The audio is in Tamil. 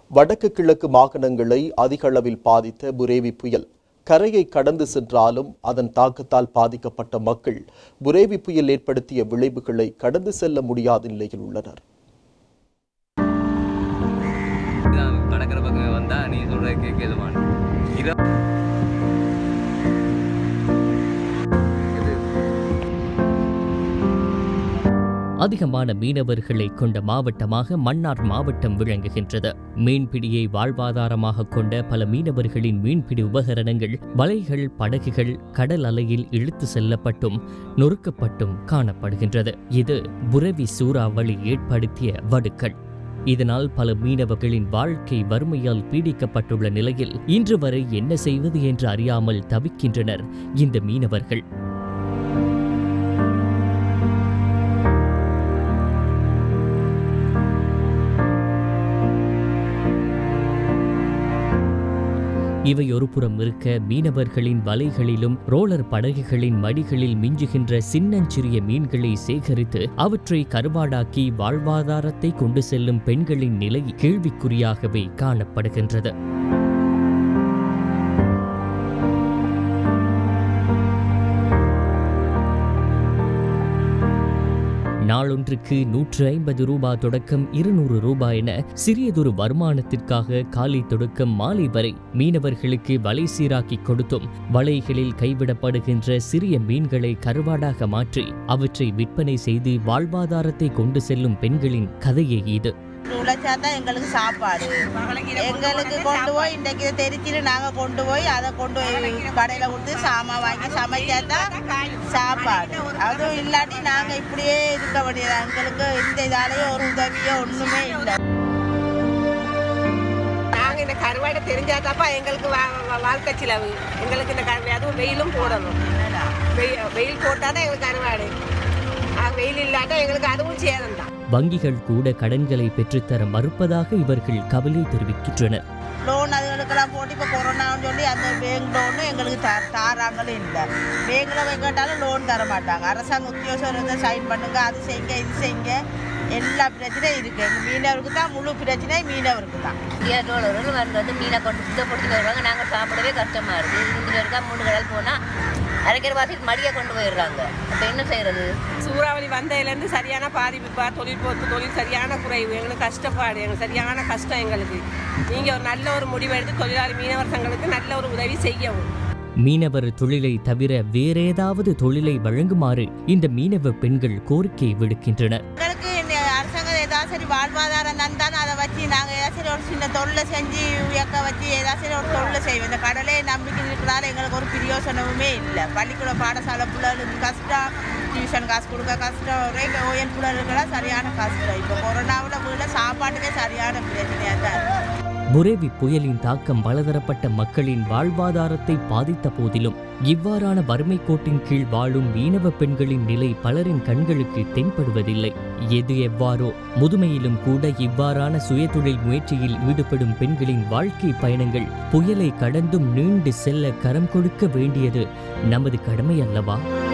வடக்கு கிழக்கு மாகாணங்களை அதிக அளவில் பாதித்த புரேவி புயல் கரையை கடந்து சென்றாலும் அதன் தாக்கத்தால் பாதிக்கப்பட்ட மக்கள் புரேவி புயல் ஏற்படுத்திய விளைவுகளை கடந்து செல்ல முடியாத நிலையில் உள்ளனர். அதிகமான மீனவர்களை கொண்ட மாவட்டமாக மன்னார் மாவட்டம் விளங்குகின்றது. மீன்பிடியை வாழ்வாதாரமாக கொண்ட பல மீனவர்களின் மீன்பிடி உபகரணங்கள், வலைகள், படகுகள் கடல் அலையில் இழுத்து செல்லப்பட்டும் நொறுக்கப்பட்டும் காணப்படுகின்றது. இது புரவி சூறாவளி ஏற்படுத்திய வடுக்கள். இதனால் பல மீனவர்களின் வாழ்க்கை வறுமையால் பீடிக்கப்பட்டுள்ள நிலையில் இன்று வரை என்ன செய்வது என்று அறியாமல் தவிக்கின்றனர் இந்த மீனவர்கள். இவை ஒருபுறம் இருக்க, மீனவர்களின் வலைகளிலும் ரோலர் படகுகளின் மடிகளில் மிஞ்சுகின்ற சின்னஞ்சிறிய மீன்களை சேகரித்து அவற்றை கருவாடாக்கி வாழ்வாதாரத்தை கொண்டு செல்லும் பெண்களின் நிலை கேள்விக்குறியாகவே காணப்படுகின்றது. நாளொன்றுக்கு 150 ரூபாய் தொடக்கம் 200 ரூபாய் என சிறியதொரு வருமானத்திற்காக காலை தொடக்கம் மாலை வரை மீனவர்களுக்கு வலை சீராக்கி கொடுத்தும் வலைகளில் கைவிடப்படுகின்ற சிறிய மீன்களை கருவாடாக மாற்றி அவற்றை விற்பனை செய்து வாழ்வாதாரத்தை கொண்டு செல்லும் பெண்களின் கதையே இது. உழைச்சாதான் எங்களுக்கு சாப்பாடு. எங்களுக்கு கொண்டு போய் இன்றைக்கு தெரிச்சிட்டு நாங்கள் கொண்டு போய் அதை கொண்டு போய் கடையில் கொடுத்து சாமான் வாங்கி சமைச்சாதான் சாப்பாடு. அதுவும் இல்லாட்டி நாங்கள் இப்படியே இருக்க வேண்டியது. எங்களுக்கு இந்த இதாலேயே ஒரு உதவியோ ஒன்றுமே இல்லை. நாங்கள் இந்த கருவாடை தெரிஞ்சாதாப்பா எங்களுக்கு வாழ்க்கை செலவு. எங்களுக்கு இந்த அதுவும் வெயிலும் போடணும். வெயில் போட்டால் தான் எங்களுக்கு கருவாடு. வெயில் இல்லாட்டா எங்களுக்கு அதுவும் சேதம் தான். வங்கிகள் கூட கடன்களை பெற்றுத்தர மறுப்பதாக இவர்கள் கவலை தெரிவிக்கின்றனர். லோன் அதுகளுக்கெல்லாம் போட்டு இப்போ கொரோனான்னு சொல்லி அந்த பேங்க் லோனு எங்களுக்கு தாராங்களே இல்லை. பேங்கில் கேட்டாலும் லோன் தர மாட்டாங்க. அரசாங்க உத்தியோகத்தை சைன் பண்ணுங்க, அது செய்யுங்க, இது செய்யுங்க, எல்லா பிரச்சனையும் இருக்கு. எங்கள் மீனவருக்கு தான் முழு பிரச்சனை, மீனவருக்கு தான். வந்து மீனை கொண்டு கொடுத்துட்டு வருவாங்க. நாங்கள் சாப்பிடவே கஷ்டமாக இருக்குது. 2 பேருக்கா 3 கடல் போனால் அரைக்கிற வாசிக்கு மடியை கொண்டு போயிடுறாங்க. அப்போ என்ன செய்யறது? சூறாவளி வந்ததுலேருந்து சரியான பாதிப்புப்பா. தொழில் சரியான குறைவு. எங்களுக்கு கஷ்டப்பாடு. எங்களுக்கு சரியான கஷ்டம். எங்களுக்கு நீங்கள் ஒரு நல்ல ஒரு முடிவு எடுத்து தொழிலாளி மீனவர் சங்கங்களுக்கு நல்ல ஒரு உதவி செய்யவும். மீனவர் தொழிலை தவிர வேறேதாவது தொழிலை வழங்குமாறு இந்த மீனவ பெண்கள் கோரிக்கை விடுக்கின்றனர். சரி வாழ்வாதாரம் தந்தாலும் அதை வச்சு நாங்கள் ஏதாச்சும் ஒரு சின்ன தொழிலை செஞ்சு உயக்க வச்சு ஏதாச்சும் ஒரு தொழிலை செய்வோம். இந்த கடலே நம்பிக்கை இருக்கிறதால எங்களுக்கு ஒரு பிரயோசனமுமே இல்லை. பள்ளிக்கூட பாடசாலை பிள்ளைகளுக்கு கஷ்டம், டியூஷன் காசு கொடுக்க கஷ்டம், எங்கள் ஓயல் பிள்ளைகளுக்கெல்லாம் சரியான கஷ்டம். இப்போ கொரோனாவில் வீட்டில் சாப்பாட்டுக்கே சரியான பிரச்சனையாக தான் இருக்குது. புரேவி புயலின் தாக்கம் பலதரப்பட்ட மக்களின் வாழ்வாதாரத்தை பாதித்த போதிலும் இவ்வாறான வறுமை கோட்டின் கீழ் வாழும் மீனவ பெண்களின் நிலை பலரின் கண்களுக்கு தென்படுவதில்லை. எது எவ்வாறோ முதுமையிலும் கூட இவ்வாறான சுயதொழில் முயற்சியில் ஈடுபடும் பெண்களின் வாழ்க்கை பயணங்கள் புயலை கடந்தும் நீண்டு செல்ல கரம் கொடுக்க வேண்டியது நமது கடமை அல்லவா?